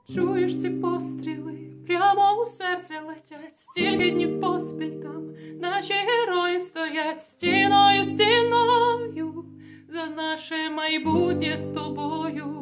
Чуєш ці постріли, прямо у серце летять, стільки днів поспіль там наші герої стоять стіною, стіною за наше майбутнє з тобою.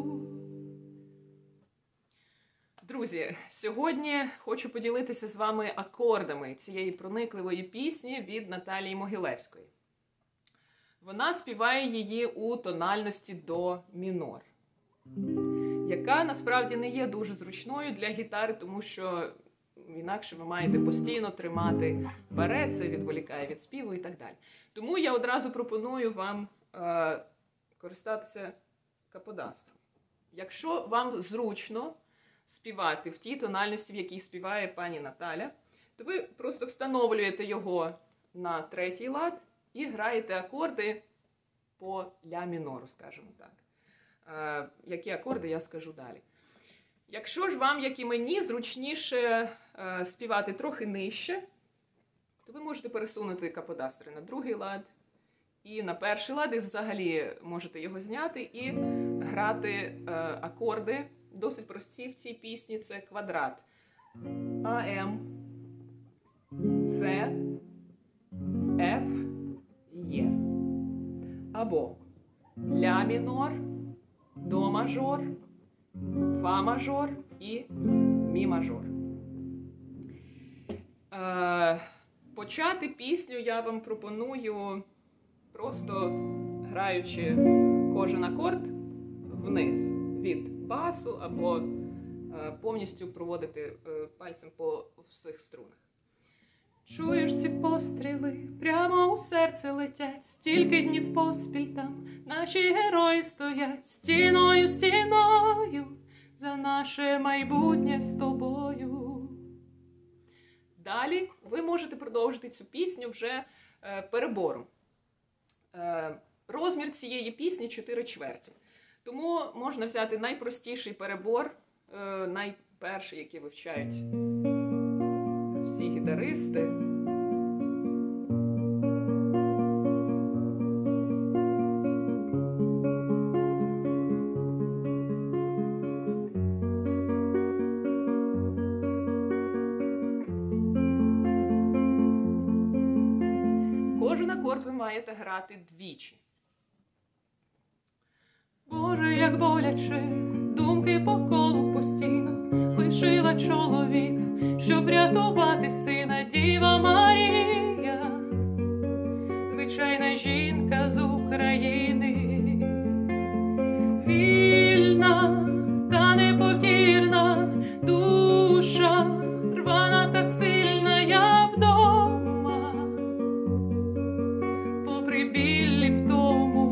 Друзі, сьогодні хочу поділитися з вами акордами цієї проникливої пісні від Наталії Могилевської. Вона співає її у тональності до мінор, яка насправді не є дуже зручною для гітари, тому що інакше ви маєте постійно тримати баре, це відволікає від співу і так далі. Тому я одразу пропоную вам користатися каподастром. Якщо вам зручно співати в тій тональності, в якій співає пані Наталя, то ви просто встановлюєте його на третій лад і граєте акорди по ля мінору, скажімо так. Які акорди, я скажу далі. Якщо ж вам, як і мені, зручніше співати трохи нижче, то ви можете пересунути каподастри на другий лад і на перший лад, і взагалі можете його зняти і грати акорди досить прості в цій пісні. Це квадрат АМ, С, Ф, Є. Або ля мінор, до мажор, фа мажор і мі мажор. Почати пісню я вам пропоную просто граючи кожен акорд вниз від басу або повністю проводити пальцем по всіх струнах. Чуєш ці постріли, прямо у серце летять, стільки днів поспіль там наші герої стоять стіною, стіною за наше майбутнє з тобою. Далі ви можете продовжити цю пісню вже перебором. Розмір цієї пісні 4/4. Тому можна взяти найпростіший перебор, найперший, який вивчають всі гітаристи. Кожен акорд ви маєте грати двічі. Боже, як боляче, думки по колу постійно лишила чоловіка, щоб рятувати сина. Діва Марія, звичайна жінка з України, вільна та непокірна душа, рвана та сильна я вдома, попри біль в тому.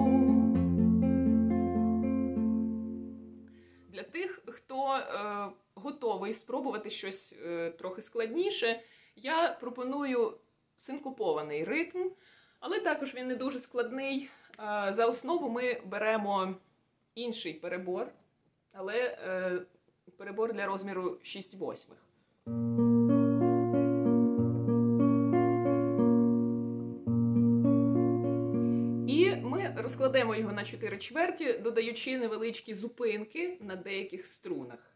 Для тих, хто готовий спробувати щось трохи складніше, я пропоную синкопований ритм, але також він не дуже складний. За основу ми беремо інший перебор, але перебор для розміру 6/8. І ми розкладемо його на 4/4, додаючи невеличкі зупинки на деяких струнах.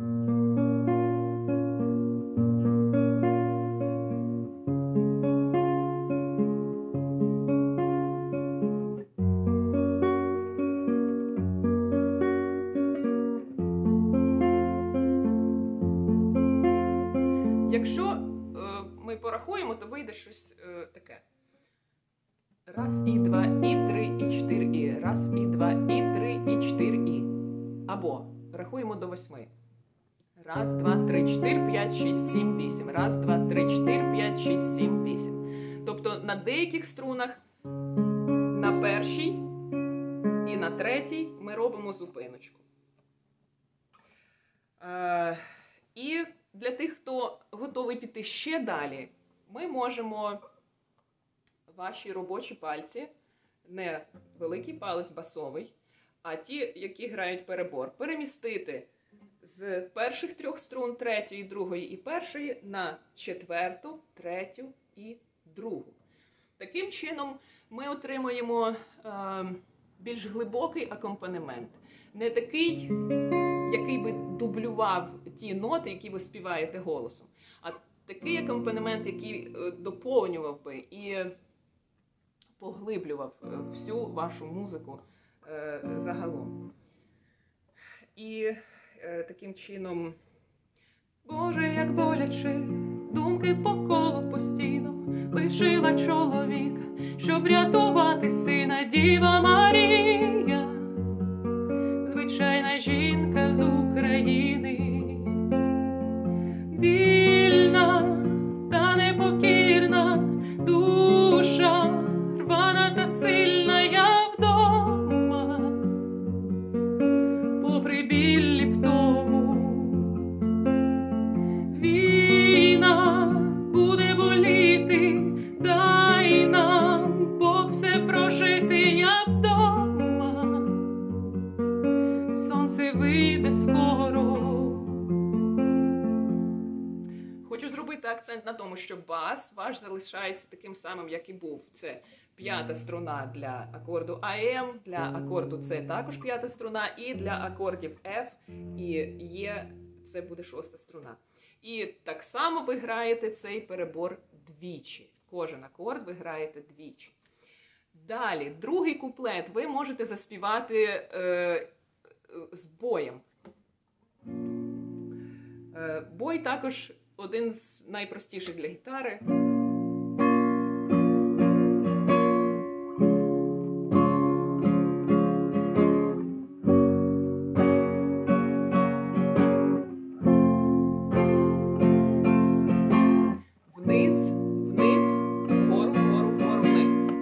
Якщо ми порахуємо, то вийде щось таке. Раз, і два, і три, і чотири, і. Раз, і два, і три, і чотири, і. Або рахуємо до 8. Раз, два, три, 4, 5, 6, 7, 8. Раз, два, три, 4, 5, 6, 7, 8. Тобто на деяких струнах, на першій і на третій ми робимо зупиночку. І для тих, хто готовий піти ще далі, ми можемо ваші робочі пальці, не великий палець басовий, а ті, які грають перебор, перемістити з перших 3 струн, 3-ї, 2-ї і 1-ї на 4-ту, 3-ю і 2-гу. Таким чином ми отримуємо більш глибокий акомпанемент. Не такий, який би дублював ті ноти, які ви співаєте голосом. А такий акомпанемент, який доповнював би і поглиблював всю вашу музику загалом. І таким чином: Боже, як боляче, думки по колу постійно лишила чоловіка, щоб рятувати сина. Діва Марія, звичайна жінка з України, вільна та непокірна душа, рвана та сильна я вдома, попри біль і втому. Війна буде боліти, дай нам Бог все прожити я вдома, сонце вийде скоро. Хочу зробити акцент на тому, що бас ваш залишається таким самим, як і був. Це п'ята струна для акорду АМ, для акорду С також п'ята струна, і для акордів F і Е це буде шоста струна. І так само ви граєте цей перебор двічі. Кожен акорд ви граєте двічі. Далі, другий куплет ви можете заспівати з боєм. Бой також один з найпростіших для гітари. Вниз, вниз, вгору, вгору, вгору, вниз.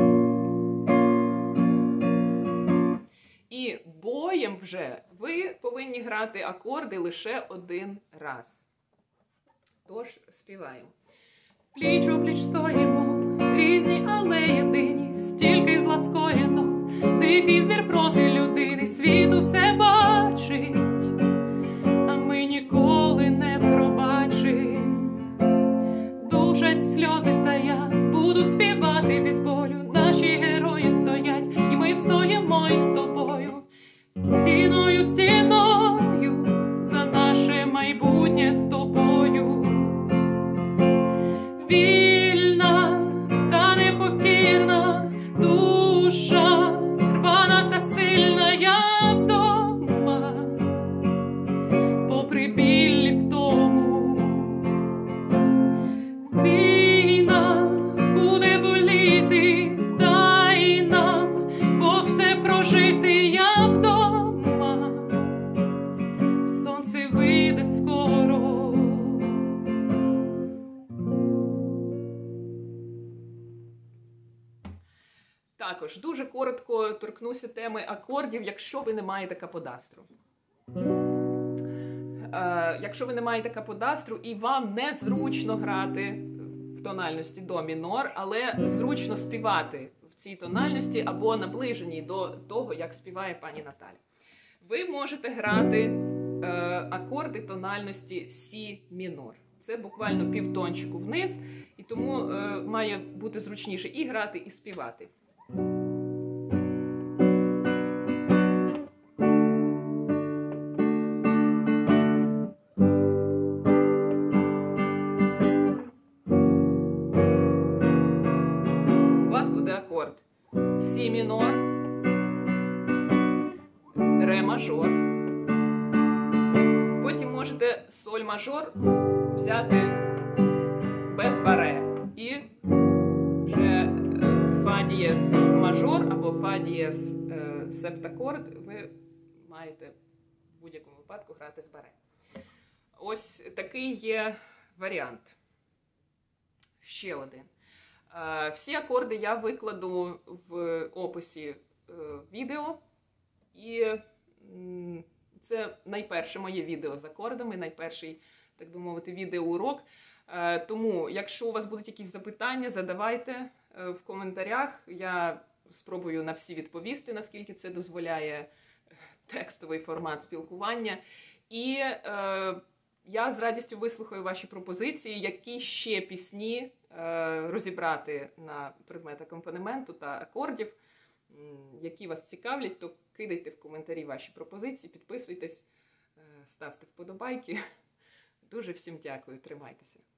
І боєм вже ви повинні грати акорди лише один раз. Тож співаємо. Пліч-о-пліч стоїмо, різні, але єдині, стільки зла скоєно, дикий звір проти людини, світ усе бачить, а ми ніколи не пробачим. Душать сльози, та я буду співати від болю, наші герої стоять, і ми встоїмо із тобою, стіною, стіною, за наше майбутнє з тобою. Вільна та непокірна душа, рвана та сильна я вдома, попри біль і втому. Війна буде боліти, дай нам Бог все прожити я вдома, сонце вийде скоро. Також дуже коротко торкнуся теми акордів, якщо ви не маєте каподастру. Якщо ви не маєте каподастру і вам незручно грати в тональності до мінор, але зручно співати в цій тональності або наближеній до того, як співає пані Наталя, ви можете грати акорди тональності Сі мінор. Це буквально півтончику вниз, і тому має бути зручніше і грати, і співати. У вас буде акорд Сі мінор, Ре мажор. Потім можете соль мажор взяти без баре. І вже фа дієз мажор або фа дієз септакорд ви маєте в будь-якому випадку грати з баре. Ось такий є варіант. Ще один. Всі акорди я викладу в описі відео. І це найперше моє відео з акордами, найперший, так би мовити, відеоурок. Тому, якщо у вас будуть якісь запитання, задавайте в коментарях. Я спробую на всі відповісти, наскільки це дозволяє текстовий формат спілкування. І я з радістю вислухаю ваші пропозиції, які ще пісні розібрати на предмет акомпанементу та акордів, які вас цікавлять, то кидайте в коментарі ваші пропозиції, підписуйтесь, ставте вподобайки. Дуже всім дякую, тримайтеся.